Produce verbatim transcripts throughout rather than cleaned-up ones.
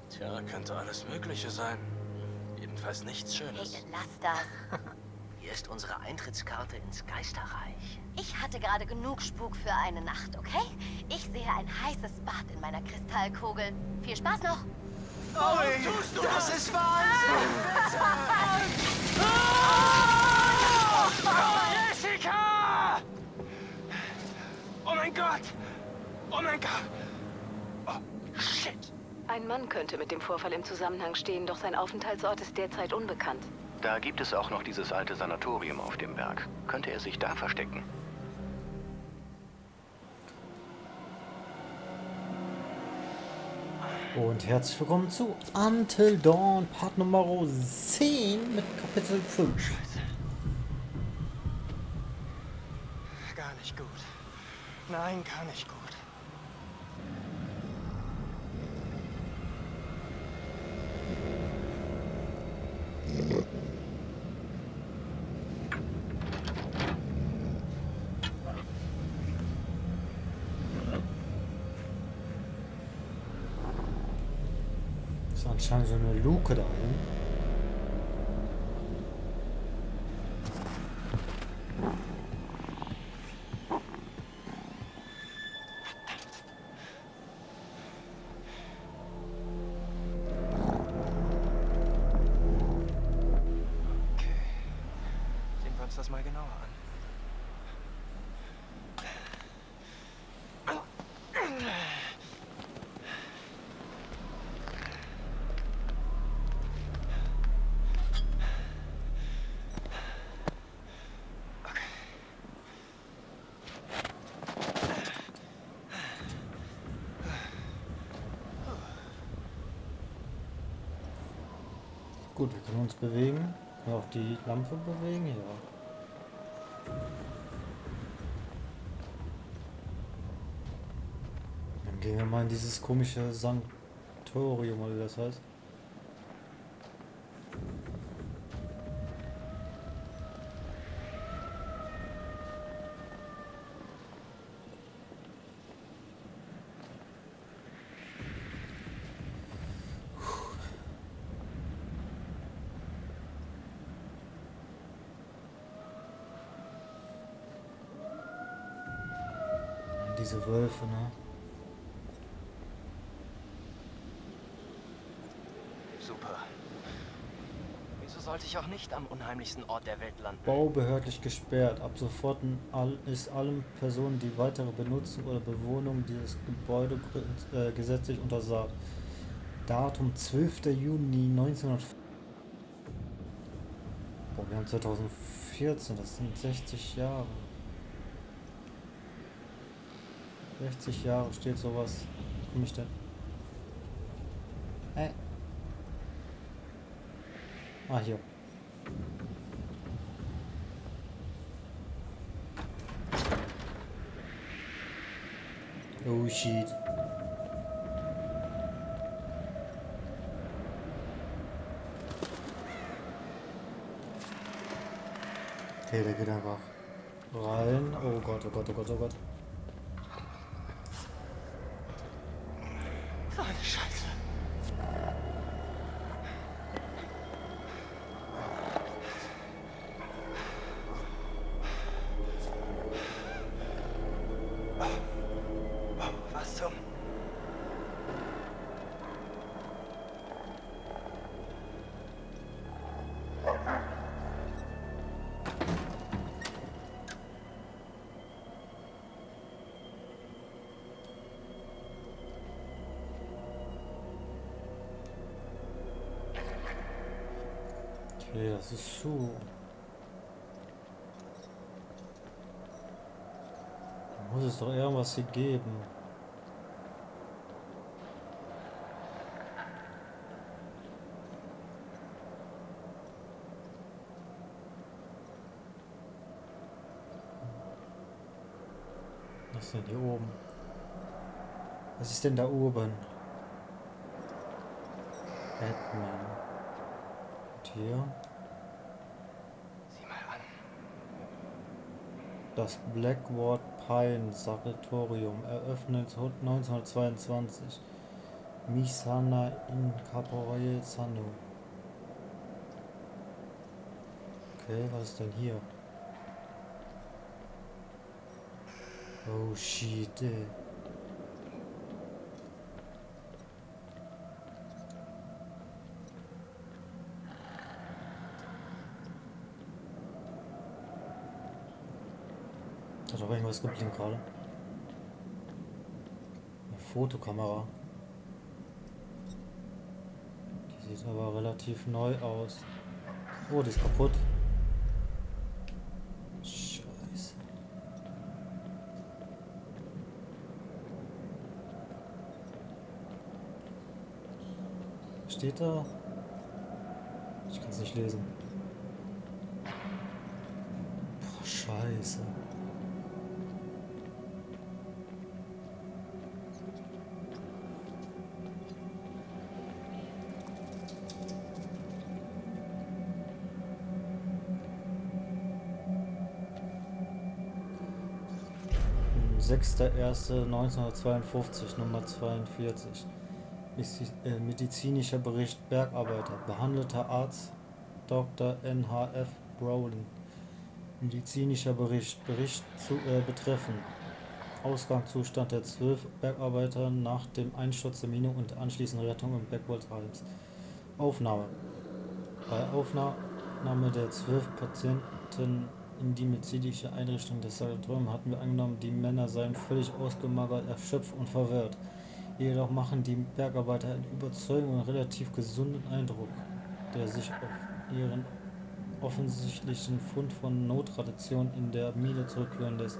Tja, könnte alles Mögliche sein. Jedenfalls nichts Schönes. Hey, lass das. Hier ist unsere Eintrittskarte ins Geisterreich. Ich hatte gerade genug Spuk für eine Nacht, okay? Ich sehe ein heißes Bad in meiner Kristallkugel. Viel Spaß noch. Oh, tust du das? Ist Wahnsinn! Jessica! Oh mein Gott! Oh mein Gott! Oh, shit! Ein Mann könnte mit dem Vorfall im Zusammenhang stehen, doch sein Aufenthaltsort ist derzeit unbekannt. Da gibt es auch noch dieses alte Sanatorium auf dem Berg. Könnte er sich da verstecken? Und herzlich willkommen zu Until Dawn, Part Nummer zehn mit Kapitel fünf. Gar nicht gut. Nein, gar nicht gut. Ist anscheinend so eine Luke da hin. Sehen wir uns das mal genauer an. Gut, wir können uns bewegen. Können wir auch die Lampe bewegen? Ja. Dann gehen wir mal in dieses komische Sanktorium, oder wie das heißt. Diese Wölfe, ne? Super. Wieso sollte ich auch nicht am unheimlichsten Ort der Welt landen? Bau behördlich gesperrt. Ab sofort all, ist allen Personen, die weitere Benutzung oder Bewohnung dieses Gebäudes äh, gesetzlich untersagt. Datum zwölfter Juni neunzehnhundert. Boah, wir haben zweitausendvierzehn, das sind sechzig Jahre. sechzig Jahre steht sowas. Wie komme ich denn? Äh. Ah, hier. Oh shit. Okay, der geht einfach rein. Oh Gott, oh Gott, oh Gott, oh Gott. So eine Scheiße. Oh, was zum... Okay, das ist zu. Da muss es doch irgendwas hier geben. Was ist denn hier oben? Was ist denn da oben? Batman. Und hier? Sieh mal an. Das Blackwood Pine Sanatorium eröffnet neunzehnhundertzweiundzwanzig. Misana Incorporated Sano. Okay, was ist denn hier? Oh shit, ey. Hat doch irgendwas geblinkt gerade. Eine Fotokamera. Die sieht aber relativ neu aus. Oh, die ist kaputt. Scheiße. Steht da? Ich kann es nicht lesen. Boah, Scheiße. sechster erster neunzehnhundertzweiundfünfzig, Nummer zweiundvierzig. Medizinischer Bericht Bergarbeiter. Behandelter Arzt Doktor N H F Brolin. Medizinischer Bericht. Bericht zu, äh, betreffend Ausgangszustand der zwölf Bergarbeiter nach dem Einsturz der Mine und der anschließenden Rettung im Backworld Heims. Aufnahme. Bei Aufnahme der zwölf Patienten in die medizinische Einrichtung des Sanatoriums hatten wir angenommen, die Männer seien völlig ausgemagert, erschöpft und verwirrt. Jedoch machen die Bergarbeiter einen überzeugenden und relativ gesunden Eindruck, der sich auf ihren offensichtlichen Fund von Notradition in der Mine zurückführen lässt.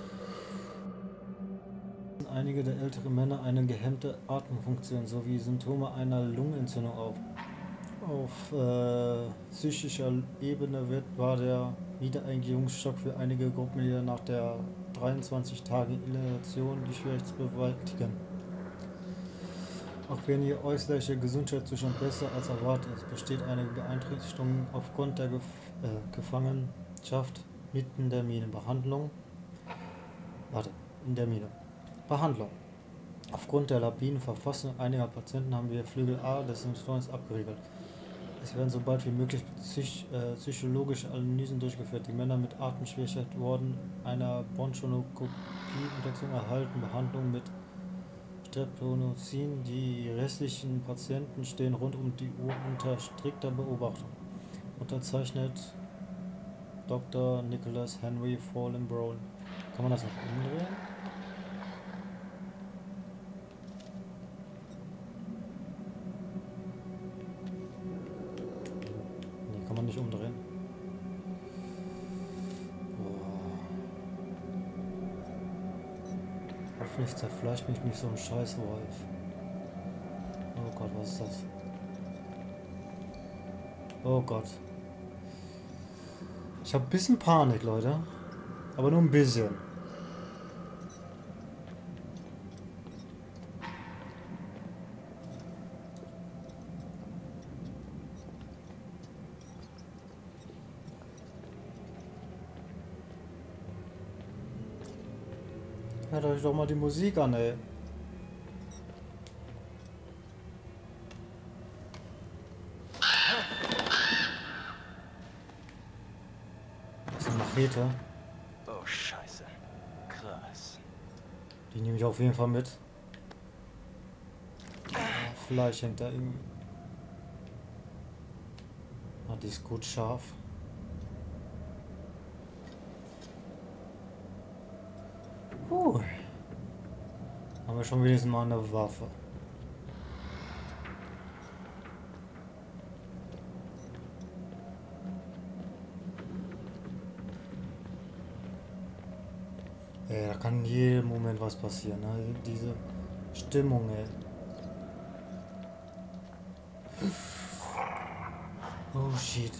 Einige der älteren Männer eine gehemmte Atemfunktion sowie Symptome einer Lungenentzündung auf. Auf äh, psychischer Ebene wird, war der Wiedereingliederungsschock für einige Gruppenmitglieder nach der dreiundzwanzig Tage Isolation die schwierig zu bewältigen. Auch wenn ihr äußerlicher Gesundheitszustand besser als erwartet ist, besteht eine Beeinträchtigung aufgrund der Gef äh, Gefangenschaft mitten in der Mine. Behandlung. Warte, in der Mine. Behandlung. Aufgrund der labinen Verfassung einiger Patienten haben wir Flügel A des Sanatoriums abgeriegelt. Es werden so bald wie möglich psych äh, psychologische Analysen durchgeführt. Die Männer mit Atemschwierigkeit wurden einer Bronchioskopie-Untersuchung erhalten, Behandlung mit Streptomycin. Die restlichen Patienten stehen rund um die Uhr unter strikter Beobachtung. Unterzeichnet Doktor Nicholas Henry Fallen Brown. Kann man das noch umdrehen? Nee, kann man nicht umdrehen. Hoffentlich zerfleischt mich nicht so ein scheiß Wolf. Oh Gott, was ist das? Oh Gott. Ich habe ein bisschen Panik, Leute. Aber nur ein bisschen. Hört euch doch mal die Musik an, ey. Das ist eine Machete. Oh, scheiße. Krass. Die nehme ich auf jeden Fall mit. Ah, Fleisch hängt da irgendwie. Ah, die ist gut scharf. Uh. Haben wir schon wenigstens mal eine Waffe. Ey, da kann in jedem Moment was passieren, ne? Diese Stimmung, ey. Oh shit.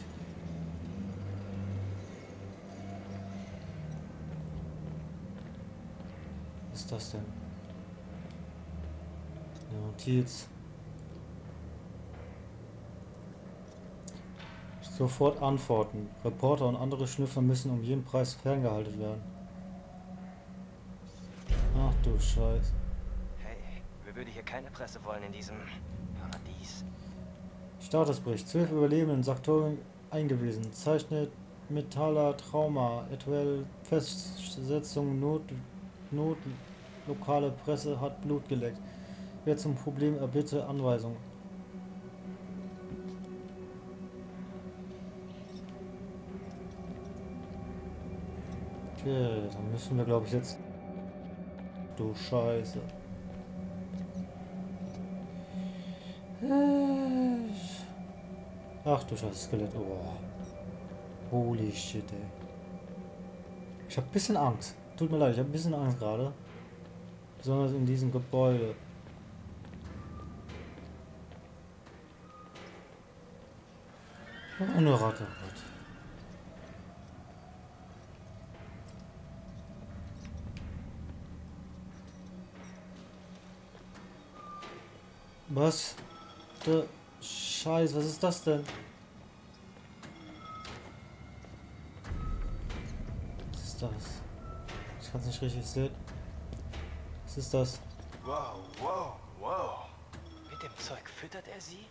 Was ist das denn? Eine Notiz. Sofort antworten. Reporter und andere Schnüffler müssen um jeden Preis ferngehalten werden. Ach du Scheiße. Hey, wir würde hier keine Presse wollen in diesem Paradies. Statusbericht. Zwölf Überlebende in Saktorien eingewiesen. Zeichnet metaller Trauma. Etwaige Festsetzung Not, Not. Lokale Presse hat Blut geleckt. Wer zum Problem erbitte Anweisung. Okay, dann müssen wir, glaube ich, jetzt... Du Scheiße. Ach du Scheiße, Skelett. Oh. Holy shit, ey. Ich habe ein bisschen Angst. Tut mir leid, ich habe ein bisschen Angst gerade. Besonders in diesem Gebäude. Oh, eine Ratte. Was? Der Scheiß, was ist das denn? Was ist das? Ich kann es nicht richtig sehen. Was ist das? Wow, wow, wow. Mit dem Zeug füttert er sie?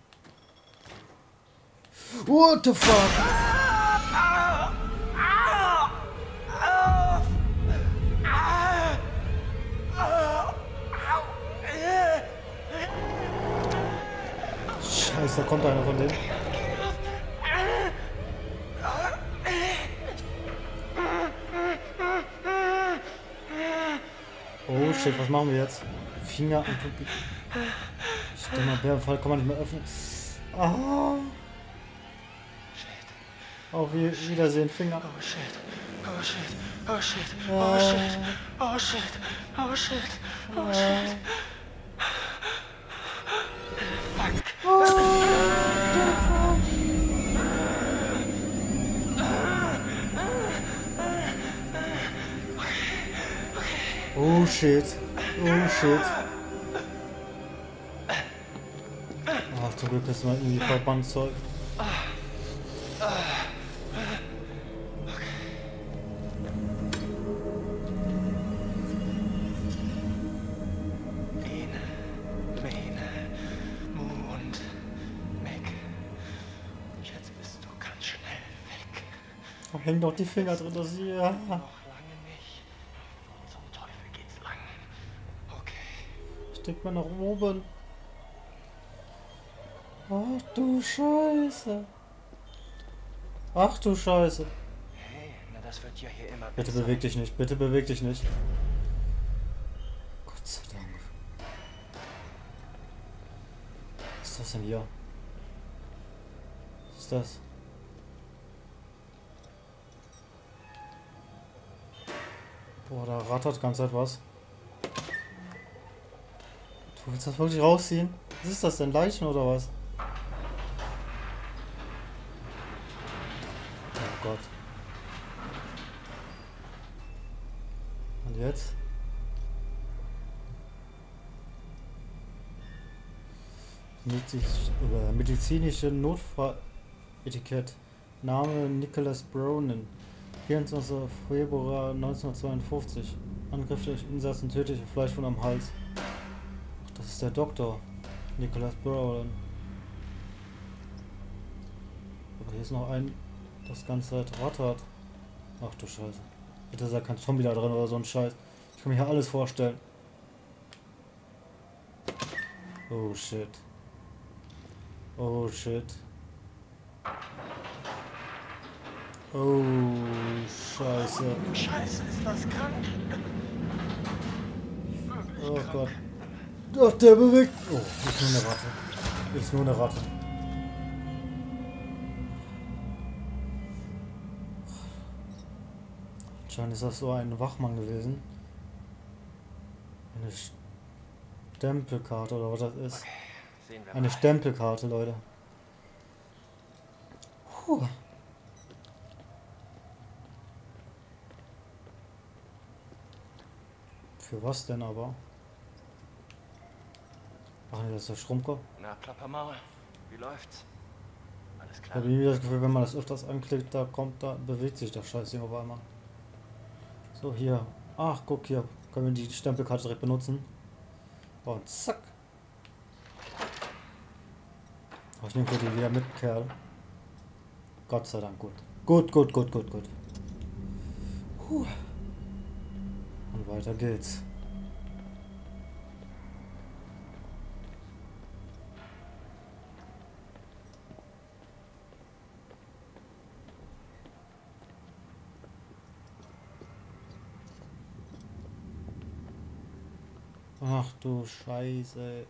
What the fuck? Scheiße, da kommt einer von denen. Oh shit, was machen wir jetzt? Finger und Tupi. Ich denke mal, Bärenfall kann man nicht mehr öffnen. Ah. Auf Wiedersehen, Finger. Oh shit. Oh shit. Oh shit. Oh shit. Oh shit. Oh shit. Oh shit. Oh shit. Oh shit. Ach, zum Glück ist mal irgendwie Verbandzeug. Hängen doch die Finger drin, das hier. Noch lange nicht. Wo zum Teufel geht's lang? Okay. Steckt man nach oben. Ach du Scheiße. Ach du Scheiße. Hey, na das wird ja hier immer besser. Bitte beweg dich nicht, bitte beweg dich nicht. Gott sei Dank. Was ist das denn hier? Was ist das? Boah, da rattert die ganze Zeit was. Du willst das wirklich rausziehen? Was ist das denn? Leichen oder was? Oh Gott. Und jetzt? Medizinische Notfalletikett. Name Nicholas Bronin. vierundzwanzigster Februar neunzehnhundertzweiundfünfzig. Angriff durch Insassen, tödliche Fleischwunde am Hals. Ach, das ist der Doktor. Nicholas Brown. Aber hier ist noch ein, das ganze Zeit rattert. Ach du Scheiße. Bitte ist ja kein Zombie da drin oder so ein Scheiß. Ich kann mir hier alles vorstellen. Oh shit. Oh shit. Oh, Scheiße. Scheiße, ist das krank? Oh Gott. Ach, der bewegt. Oh, ist nur eine Ratte. Ist nur eine Ratte. Anscheinend ist das so ein Wachmann gewesen. Eine Stempelkarte oder was das ist. Okay, sehen wir Eine mal. Stempelkarte, Leute. Puh. Für was denn aber? Ach nee, das ist der Schrumpkopf. Na, Plappermaul, wie läuft's? Alles Ich klar? habe irgendwie das Gefühl, wenn man das öfters anklickt, da kommt, da bewegt sich das Scheißding auf einmal. So, hier. Ach, guck hier. Können wir die Stempelkarte direkt benutzen. Und zack. Oh, ich nehme die wieder mit, Kerl. Gott sei Dank, gut. Gut, gut, gut, gut, gut. Puh. Und weiter geht's. Ach du Scheiße.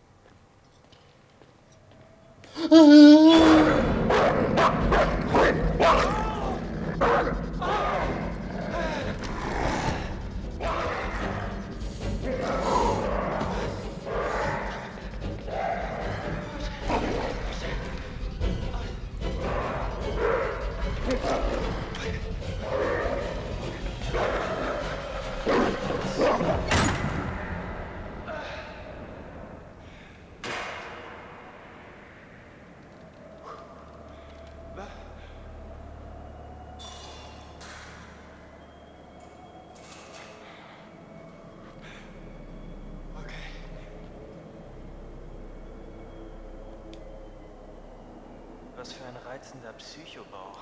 Was für ein reizender Psychobau.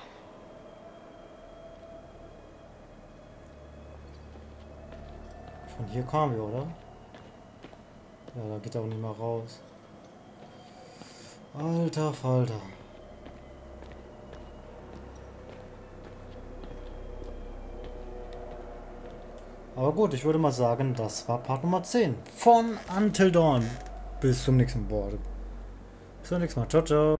Von hier kamen wir, oder? Ja, da geht er auch nicht mehr raus. Alter Falter. Aber gut, ich würde mal sagen, das war Part Nummer zehn von Until Dawn. Bis zum nächsten Mal. Bis zum nächsten Mal. Ciao, ciao.